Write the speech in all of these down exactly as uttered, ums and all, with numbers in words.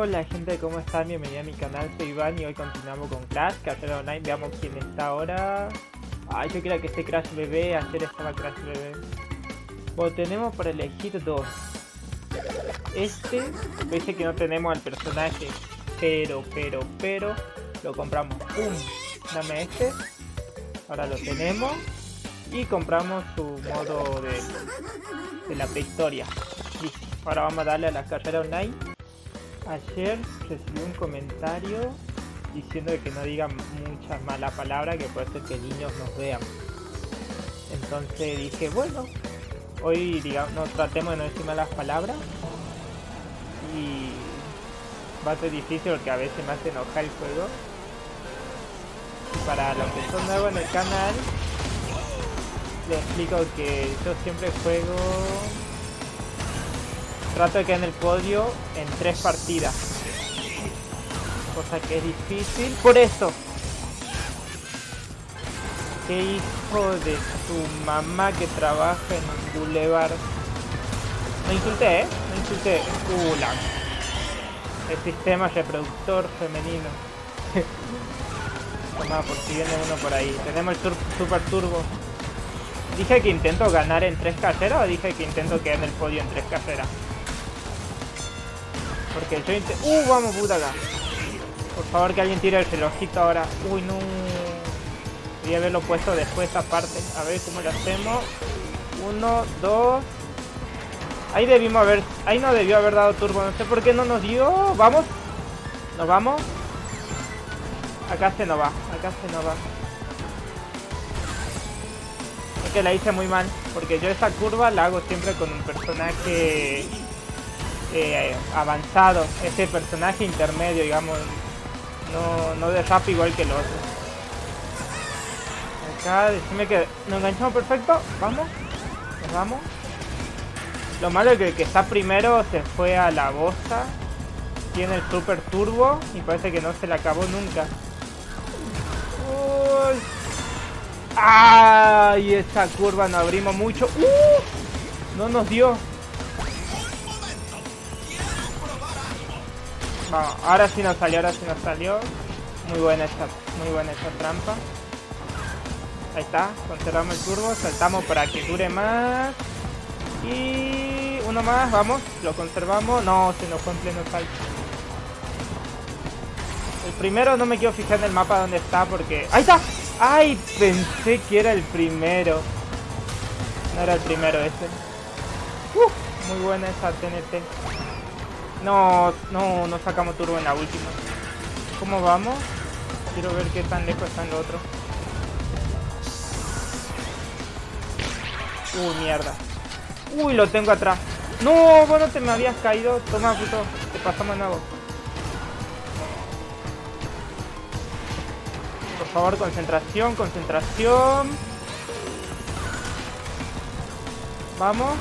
Hola gente, ¿cómo están? Bienvenidos a mi canal, soy Iván y hoy continuamos con Crash, Crash Online. Veamos quién está ahora. Ay, yo quiero que esté Crash Bebé, ayer estaba Crash Bebé. Bueno, tenemos para elegir dos. Este, dice que no tenemos al personaje, pero, pero, pero, lo compramos. ¡Pum! Dame este. Ahora lo tenemos. Y compramos su modo de, de la prehistoria. Listo. Ahora vamos a darle a la carrera online. Ayer recibí un comentario diciendo que no digan muchas malas palabras, que puede ser que niños nos vean. Entonces dije, bueno, hoy digamos, no tratemos de no decir malas palabras. Y va a ser difícil porque a veces me hace enojar el juego. Para los que son nuevos en el canal, les explico que yo siempre juego, trato de quedar en el podio en tres partidas, cosa que es difícil. Por eso, qué hijo de su mamá que trabaja en un boulevard. No insulté, eh, no insulté. Uh, la... el sistema reproductor femenino. Toma, por si viene uno por ahí. Tenemos el tur super turbo. ¿Dije que intento ganar en tres carreras o dije que intento quedar en el podio en tres carreras? Porque yo intento... ¡Uh! Vamos, puta acá. Por favor, que alguien tire el relojito ahora. Uy, no. Voy a haberlo puesto después esta parte. A ver cómo lo hacemos. Uno, dos. Ahí debimos haber... Ahí no debió haber dado turbo. No sé por qué no nos dio. ¿Vamos? ¿Nos vamos? Acá se nos va. Acá se nos va. Que la hice muy mal, porque yo esa curva la hago siempre con un personaje eh, avanzado, ese personaje intermedio, digamos, no, no de rap igual que el otro. Acá, decime que nos enganchamos perfecto, vamos, nos vamos. Lo malo es que el que está primero se fue a la bosta, tiene el super turbo y parece que no se le acabó nunca. Uy. ¡Ay! Esa curva no abrimos mucho. ¡Uh! No nos dio. Vamos, ahora sí nos salió, ahora sí nos salió. Muy buena esta, muy buena esta trampa. Ahí está, conservamos el turbo, saltamos para que dure más. Y uno más, vamos, lo conservamos. No, se nos fue en pleno salto. El primero no me quiero fijar en el mapa donde está porque... ¡Ahí está! ¡Ay! Pensé que era el primero. No era el primero ese. Uh, muy buena esa T N T. No, no, no sacamos turbo en la última. ¿Cómo vamos? Quiero ver qué tan lejos está en lo otro. Uy, mierda. Uy, lo tengo atrás. No, bueno, te me habías caído. Toma, puto. Te pasamos de nuevo. Por favor, concentración, concentración. Vamos.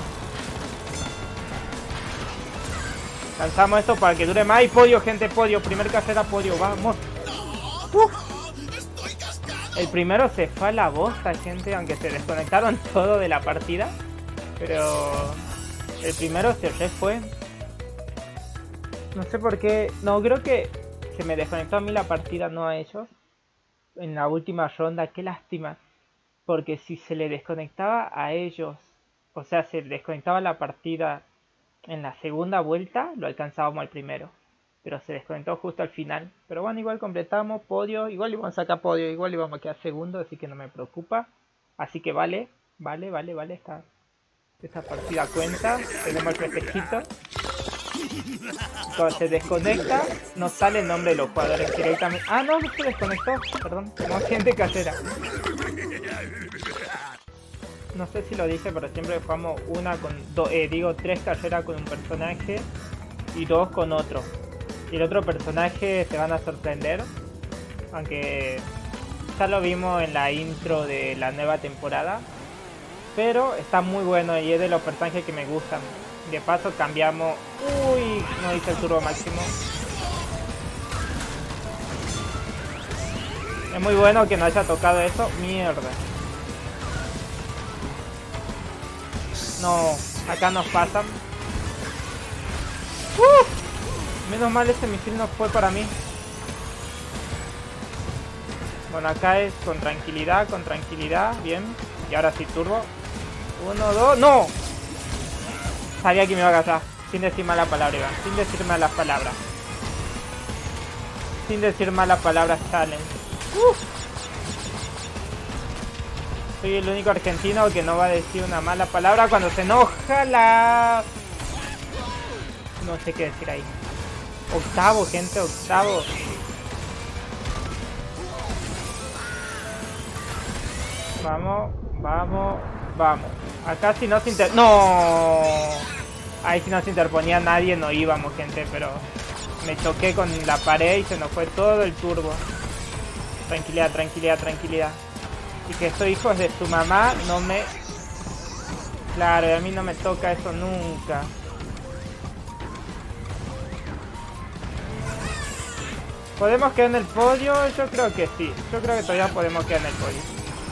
Lanzamos esto para que dure más. Y podio, gente, podio. Primer carrera, podio. Vamos. Uf. El primero se fue a la bosta, gente. Aunque se desconectaron todo de la partida. Pero el primero se re fue. No sé por qué. No, creo que se me desconectó a mí la partida, no a ellos. En la última ronda, qué lástima, porque si se le desconectaba a ellos, o sea, se desconectaba la partida en la segunda vuelta, lo alcanzábamos al primero, pero se desconectó justo al final. Pero bueno, igual completamos, podio, igual íbamos a sacar podio, igual íbamos a quedar segundo, así que no me preocupa. Así que vale, vale, vale, vale, esta, esta partida cuenta. Tenemos el festejito. Cuando se desconecta, nos sale el nombre de los jugadores directamente. Ah, no, no se desconectó. Perdón, como gente casera. No sé si lo dije, pero siempre jugamos una con dos, eh, digo, tres carreras con un personaje y dos con otro. Y el otro personaje se van a sorprender. Aunque ya lo vimos en la intro de la nueva temporada. Pero está muy bueno y es de los personajes que me gustan. De paso cambiamos... Uy, no hice el turbo máximo. Es muy bueno que no haya tocado eso. Mierda. No, acá nos pasan. ¡Uh! Menos mal ese misil no fue para mí. Bueno, acá es con tranquilidad, con tranquilidad. Bien. Y ahora sí, turbo. Uno, dos. ¡No! Sabía que me iba a gastar. Sin decir mala palabra, Iván. Sin decir malas palabras. Sin decir malas palabras, challenge. Uf. Soy el único argentino que no va a decir una mala palabra cuando se enoja la... No sé qué decir ahí. Octavo, gente, octavo. Vamos, vamos, vamos. Acá si no se inter... ¡No! Ahí si no se interponía nadie no íbamos, gente, pero... Me choqué con la pared y se nos fue todo el turbo. Tranquilidad, tranquilidad, tranquilidad. Y que soy hijos de su mamá, no me... Claro, y a mí no me toca eso nunca. ¿Podemos quedar en el podio? Yo creo que sí. Yo creo que todavía podemos quedar en el podio.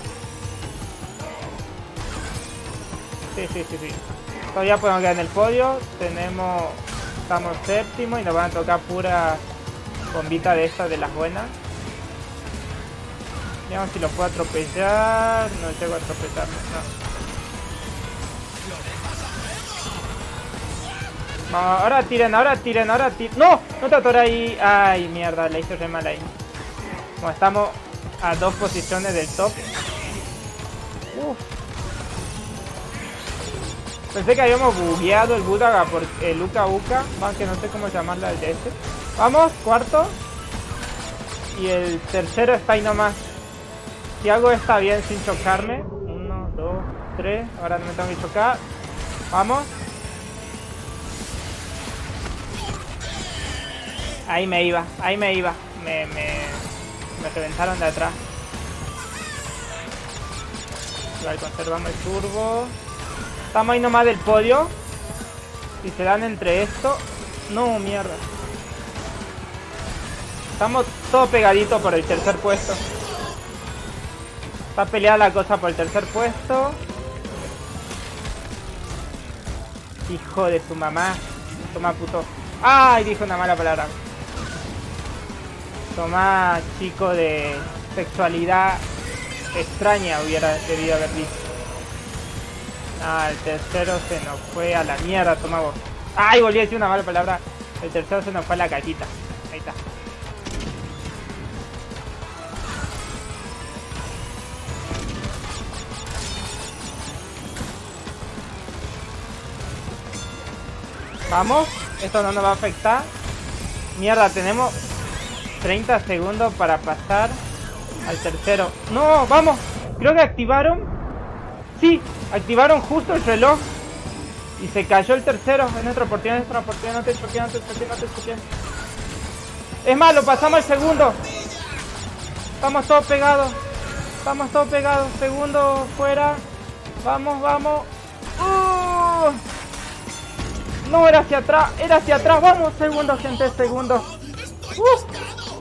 Sí, sí, sí, sí. Todavía podemos quedar en el podio. Tenemos... Estamos séptimo y nos van a tocar pura bombita de estas de las buenas. Veamos si lo puedo atropellar. No llego a atropellarlo, no. No, ahora tiren, ahora tiren, ahora tiren. ¡No! No te atoré ahí. Ay, mierda, le hice re mal ahí. Bueno, estamos a dos posiciones del top. Uf. Pensé que habíamos bugueado el Budaga por el Uka Uka. Aunque no sé cómo llamarla el de este. Vamos, cuarto. Y el tercero está ahí nomás. Si hago esta bien sin chocarme. Uno, dos, tres. Ahora no me tengo que chocar. Vamos. Ahí me iba, ahí me iba. Me, me, me reventaron de atrás. Vale, conservamos el turbo. Estamos ahí nomás del podio. Si se dan entre esto. No, mierda. Estamos todos pegaditos por el tercer puesto. Está peleada la cosa por el tercer puesto. Hijo de su mamá. Toma, puto. Ay, dijo una mala palabra. Toma, chico de sexualidad extraña, hubiera debido haber dicho. Ah, el tercero se nos fue a la mierda, toma vos. Ay, volví a decir una mala palabra. El tercero se nos fue a la cajita. Ahí está. Vamos, esto no nos va a afectar. Mierda, tenemos treinta segundos para pasar al tercero. No, vamos. Creo que activaron. Sí, activaron justo el reloj. Y se cayó el tercero. Es nuestra oportunidad, es nuestra oportunidad. No te choques, no te choques, no te choques. Es más, lo pasamos al segundo. Estamos todos pegados. Estamos todos pegados. Segundo fuera. Vamos, vamos. ¡Oh! No, era hacia atrás, era hacia atrás. Vamos, segundo, gente, segundo. Uh.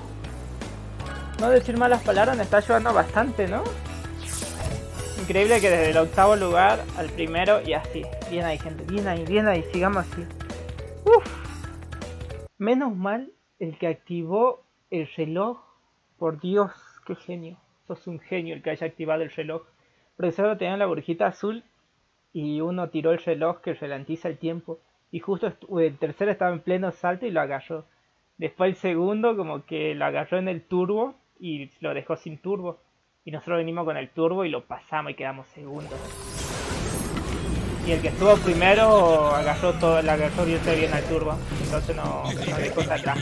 No decir malas palabras me está ayudando bastante, ¿no? Increíble que desde el octavo lugar al primero y así. Bien ahí, gente, bien ahí, bien ahí, sigamos así. Uf. Menos mal el que activó el reloj. Por Dios, qué genio. Sos un genio el que haya activado el reloj. Porque solo tenía la burbujita azul y uno tiró el reloj que ralentiza el tiempo. Y justo el tercero estaba en pleno salto y lo agarró. Después el segundo como que lo agarró en el turbo y lo dejó sin turbo. Y nosotros venimos con el turbo y lo pasamos y quedamos segundos. Y el que estuvo primero agarró todo, le agarró bien, bien al turbo. Entonces no, no dejó de atrás.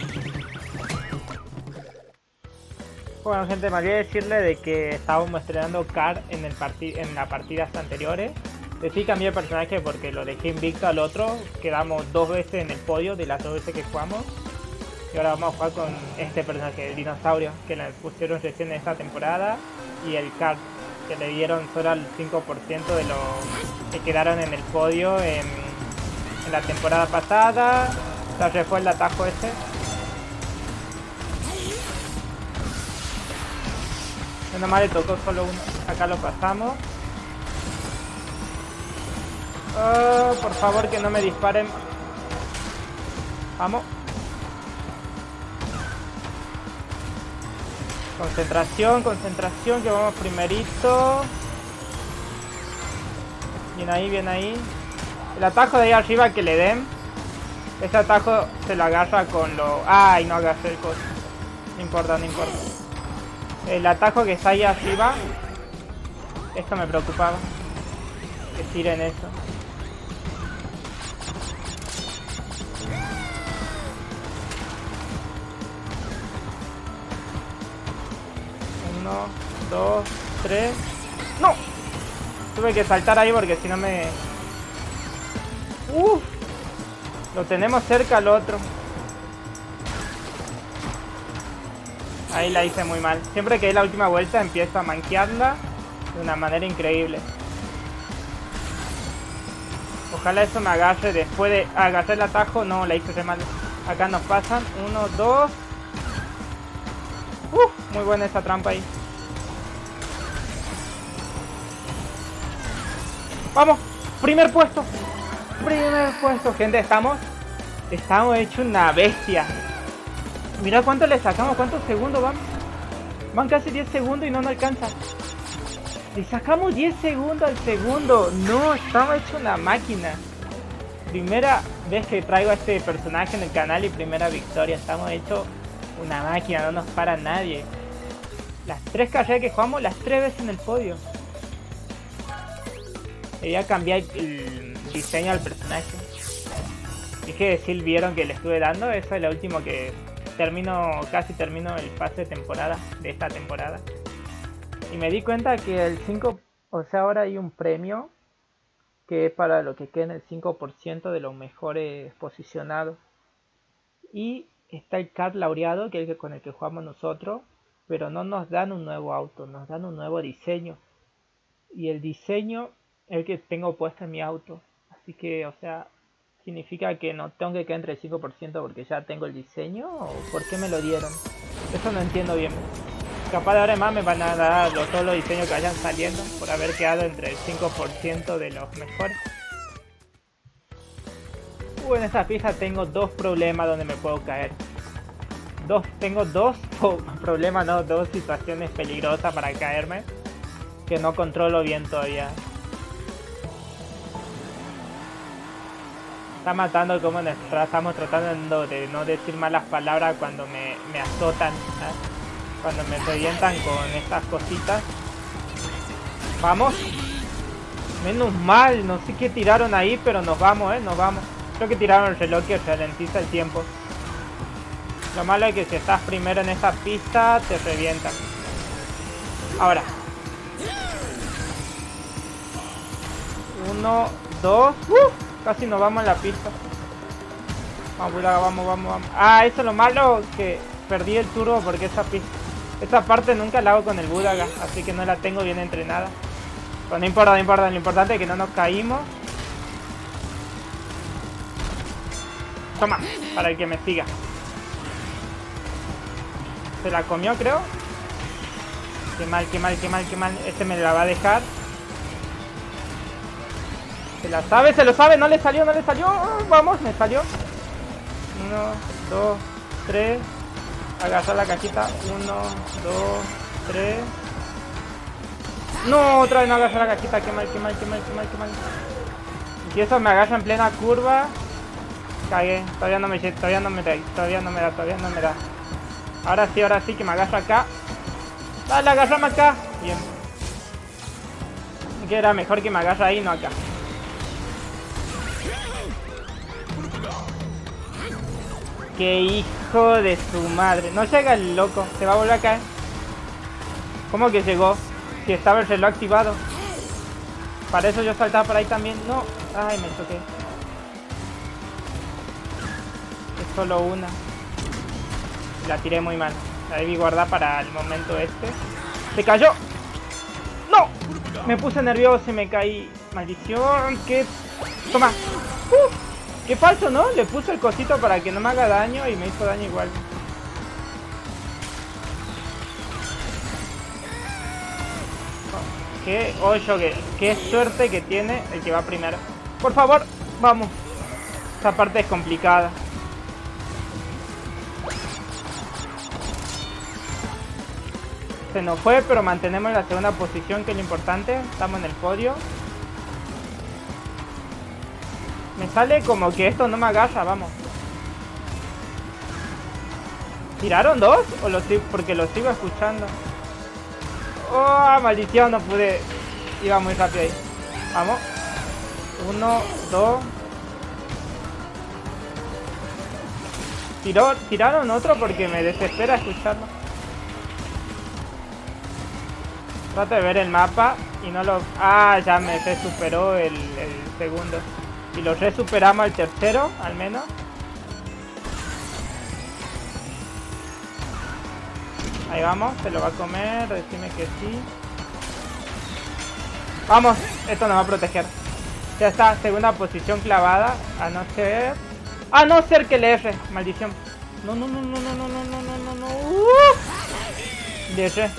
Bueno, gente, me olvidé decirle de que estábamos estrenando C A R en, el parti en las partidas anteriores. Decidí cambiar de personaje porque lo dejé invicto al otro. Quedamos dos veces en el podio de las dos veces que jugamos. Y ahora vamos a jugar con este personaje, el dinosaurio, que le pusieron recién en esta temporada. Y el C A R, que le dieron solo al cinco por ciento de los que quedaron en el podio en, en la temporada pasada. Se refue el atajo este. Menos mal le tocó solo uno. Acá lo pasamos. Oh, por favor que no me disparen. Vamos. Concentración, concentración, que vamos primerito. Bien ahí, bien ahí. El atajo de ahí arriba que le den. Ese atajo se lo agarra con lo... Ay, no agarré el coche. No importa, no importa. El atajo que está ahí arriba. Esto me preocupaba. Que tiren eso. Uno, dos, tres. ¡No! Tuve que saltar ahí porque si no me... ¡Uf! Lo tenemos cerca al otro. Ahí la hice muy mal. Siempre que es la última vuelta empiezo a manquearla de una manera increíble. Ojalá eso me agarre después de agarrar el atajo. No, la hice re mal. Acá nos pasan. Uno, dos. Uf, muy buena esa trampa ahí. Vamos, primer puesto. Primer puesto, gente, estamos Estamos hechos una bestia. Mira cuánto le sacamos, cuántos segundos van. Van casi diez segundos y no nos alcanza. Le sacamos diez segundos al segundo. No, estamos hechos una máquina. Primera vez que traigo a este personaje en el canal y primera victoria. Estamos hechos una máquina, no nos para nadie. Las tres carreras que jugamos, las tres veces en el podio. Quería cambiar el diseño del personaje. Es que si vieron que le estuve dando, eso es lo último que termino, casi termino el pase de temporada, de esta temporada. Y me di cuenta que el cinco, o sea, ahora hay un premio que es para lo que queda en el cinco por ciento de los mejores posicionados. Y está el Car Laureado, que es el con el que jugamos nosotros, pero no nos dan un nuevo auto, nos dan un nuevo diseño. Y el diseño es el que tengo puesto en mi auto. Así que, o sea, significa que no tengo que quedar entre el cinco por ciento porque ya tengo el diseño, o por qué me lo dieron. Eso no entiendo bien. Capaz de ahora en más me van a dar los, todos los diseños que vayan saliendo por haber quedado entre el cinco por ciento de los mejores. Uh, en esta pista tengo dos problemas donde me puedo caer. Dos, tengo dos oh, problemas, no, dos situaciones peligrosas para caerme que no controlo bien todavía. Está matando como nuestra, estamos tratando de no decir malas palabras cuando me, me azotan, ¿sabes? Cuando me revientan con estas cositas. Vamos. Menos mal, no sé qué tiraron ahí, pero nos vamos, eh, nos vamos. Creo que tiraron el reloj que ralentiza el tiempo. Lo malo es que si estás primero en esta pista, te revientan. Ahora. Uno, dos. ¡Uh! Casi nos vamos en la pista. Vamos, vamos, vamos, vamos. Ah, eso es lo malo, que perdí el turbo porque esa pista, esta parte nunca la hago con el Budaga, así que no la tengo bien entrenada. Pero no importa, no importa, lo importante es que no nos caímos. Toma, para el que me siga. Se la comió, creo. Qué mal, qué mal, qué mal, qué mal. Este me la va a dejar. Se la sabe, se lo sabe, no le salió, no le salió. Vamos, me salió. Uno, dos, tres. Agarra la cajita. Uno, dos, tres. No, otra vez no agarra la cajita. Qué mal, qué mal, qué mal, qué mal, qué mal. Y si eso me agarra en plena curva. Cagué. Todavía no me todavía no me da, todavía no me da, todavía no me da. Ahora sí, ahora sí que me agarra acá. Dale, agárrame acá. Bien. Que era mejor que me agarra ahí, no acá. ¡Qué hijo de su madre! No llega el loco, se va a volver a caer. ¿Cómo que llegó? Si estaba el reloj activado. Para eso yo saltaba por ahí también. No, ay, me choqué. Es solo una. La tiré muy mal. La debí guardar para el momento este. ¡Se cayó! ¡No! Me puse nervioso y me caí. ¡Maldición! ¡Qué! ¡Toma! ¡Uh! ¡Qué falso!, ¿no? Le puse el cosito para que no me haga daño y me hizo daño igual. ¡Qué ocho! ¡Qué, qué suerte que tiene el que va primero! ¡Por favor! ¡Vamos! Esta parte es complicada. Se nos fue, pero mantenemos la segunda posición, que es lo importante. Estamos en el podio. Me sale como que esto no me agarra, vamos. ¿Tiraron dos? ¿O lo sigo? Porque lo sigo escuchando. ¡Oh, maldición! No pude. Iba muy rápido ahí. Vamos. Uno, dos. ¿Tiró, ¿Tiraron otro? Porque me desespera escucharlo. Trato de ver el mapa y no lo... Ah, ya me se superó el, el segundo. Y lo resuperamos al tercero, al menos. Ahí vamos, se lo va a comer, decime que sí. Vamos, esto nos va a proteger. Ya está, segunda posición clavada. A no ser... A no ser que le F, maldición. No, no, no, no, no, no, no, no, no, no, no. Uh. Le F.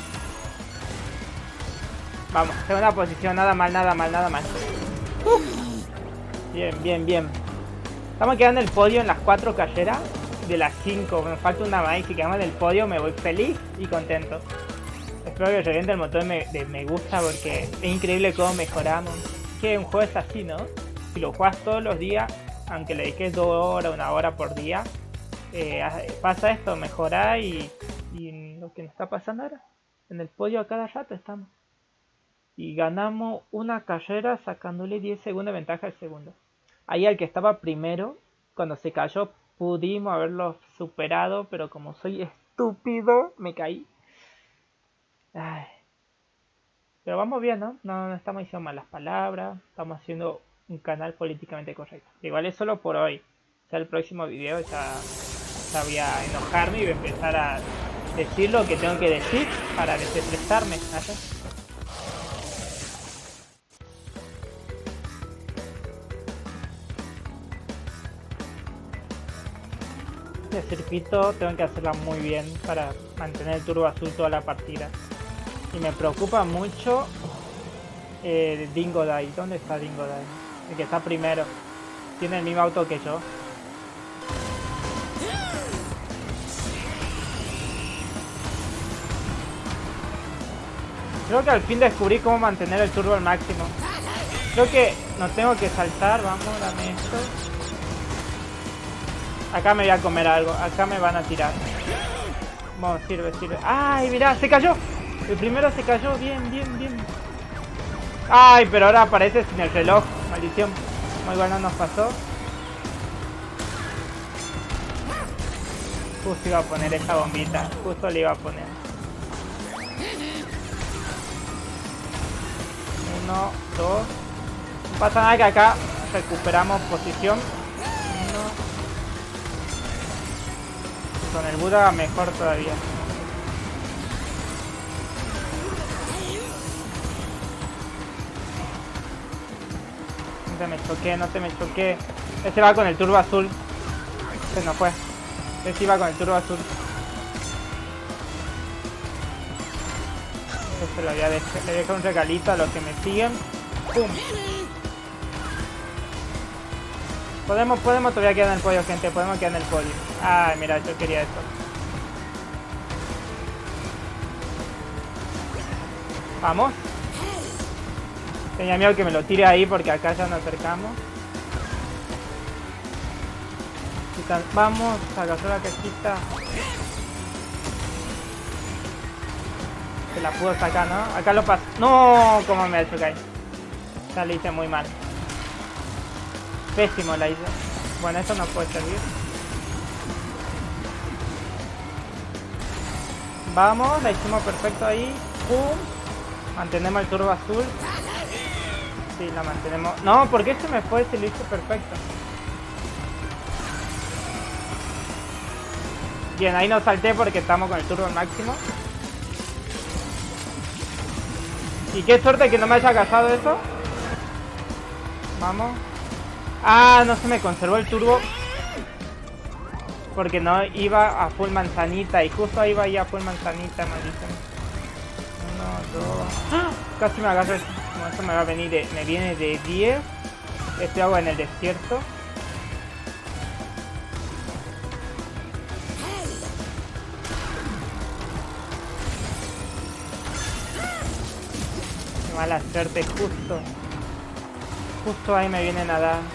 Vamos, segunda posición, nada mal, nada mal, nada mal. Uh. Bien, bien, bien. Estamos quedando en el podio en las cuatro carreras. De las cinco, me falta una más y si quedamos en el podio me voy feliz y contento. Espero que reviente el motor de, de me gusta porque es increíble cómo mejoramos. Que un juego es así, ¿no? Si lo juegas todos los días, aunque le dediques dos horas, una hora por día, eh, pasa esto, mejora y, y lo que nos está pasando ahora. En el podio a cada rato estamos. Y ganamos una carrera sacándole diez segundos de ventaja al segundo. Ahí al que estaba primero, cuando se cayó, pudimos haberlo superado, pero como soy estúpido, me caí. Ay. Pero vamos bien, ¿no? No, no estamos diciendo malas palabras, estamos haciendo un canal políticamente correcto. Igual es solo por hoy. O sea, el próximo video ya, ya voy a enojarme y voy a empezar a decir lo que tengo que decir para desestresarme, ¿sabes? El circuito tengo que hacerla muy bien para mantener el turbo azul toda la partida. Y me preocupa mucho eh, Dingodile. ¿Dónde está Dingodile? El que está primero. Tiene el mismo auto que yo. Creo que al fin descubrí cómo mantener el turbo al máximo. Creo que no tengo que saltar. Vamos, dame esto. Acá me voy a comer algo, acá me van a tirar. Vamos, sirve, sirve. ¡Ay, mirá! ¡Se cayó! El primero se cayó, bien, bien, bien. ¡Ay, pero ahora aparece sin el reloj! Maldición. Muy bueno nos pasó. Justo iba a poner esa bombita, justo le iba a poner. Uno, dos. No pasa nada que acá recuperamos posición. Con el Buda mejor todavía. No te me choqué, no te me choqué. Ese va con el turbo azul. Ese no fue. Ese iba con el turbo azul. Ese lo voy a dejar, le dejo un regalito a los que me siguen. ¡Pum! Podemos, podemos todavía quedar en el podio, gente. Podemos quedar en el podio. Ay, mira, yo quería esto. Vamos. Tenía miedo que me lo tire ahí porque acá ya nos acercamos. Vamos, agarró la cajita. Se la pudo sacar, ¿no? Acá lo paso. No, como me ha hecho caer. Ya le hice muy mal. Pésimo la hice. Bueno, esto no puede servir. Vamos, la hicimos perfecto ahí. Pum. Mantenemos el turbo azul. Sí, la mantenemos. No, ¿por qué se me fue? Se lo hice perfecto. Bien, ahí no salté porque estamos con el turbo al máximo. Y qué suerte que no me haya agarrado eso. Vamos. Ah, no se me conservó el turbo porque no iba a full manzanita. Y justo ahí iba a full manzanita, maldita. Uno, dos. ¡Ah! Casi me agarro. No, esto me va a venir de, me viene de diez. Este agua en el desierto. Mala suerte, justo. Justo ahí me vienen a dar.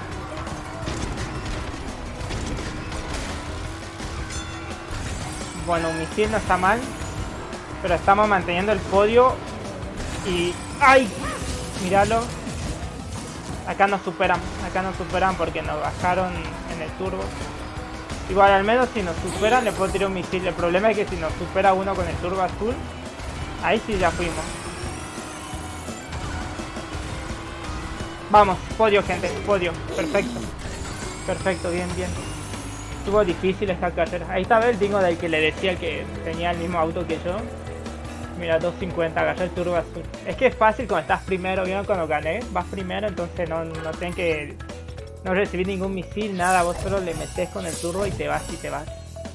Bueno, un misil no está mal. Pero estamos manteniendo el podio. Y... ¡ay! Míralo. Acá nos superan. Acá nos superan porque nos bajaron en el turbo. Igual, al menos si nos superan le puedo tirar un misil. El problema es que si nos supera uno con el turbo azul, ahí sí ya fuimos. Vamos, podio, gente, podio. Perfecto. Perfecto, bien, bien. Estuvo difícil esta carrera. Ahí está el dingo del que le decía que tenía el mismo auto que yo. Mira, doscientos cincuenta, agarré el turbo azul. Es que es fácil cuando estás primero. ¿Vieron cuando gané? Vas primero, entonces no, no tienen que... no recibir ningún misil, nada. Vos solo le metes con el turbo y te vas y te vas.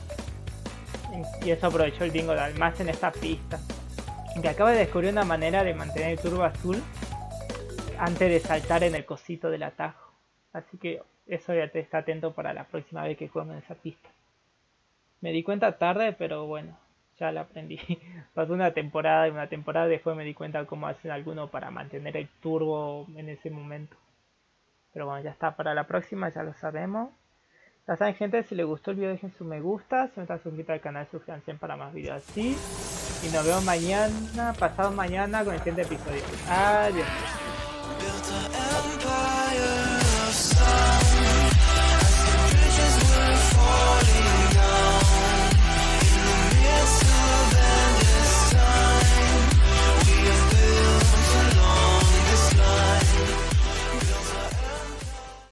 Y eso aprovechó el dingo más en esta pista. Que acaba de descubrir una manera de mantener el turbo azul antes de saltar en el cosito del atajo. Así que eso ya te está atento para la próxima vez que juegues en esa pista. Me di cuenta tarde, pero bueno, ya la aprendí. Pasó una temporada y una temporada después me di cuenta cómo hacen algunos para mantener el turbo en ese momento. Pero bueno, ya está, para la próxima ya lo sabemos. Ya saben, gente, si les gustó el video dejen su me gusta. Si no están suscritos al canal, suscríbanse para más videos así. Y nos vemos mañana, pasado mañana con el siguiente episodio. Adiós.